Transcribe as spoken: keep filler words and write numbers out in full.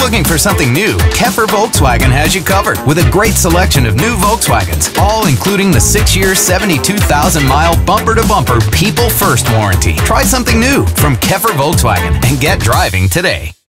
looking for something new, Keffer Volkswagen has you covered with a great selection of new Volkswagens, all including the six-year, seventy-two thousand mile bumper-to-bumper People First warranty. Try something new from Keffer Volkswagen and get driving today.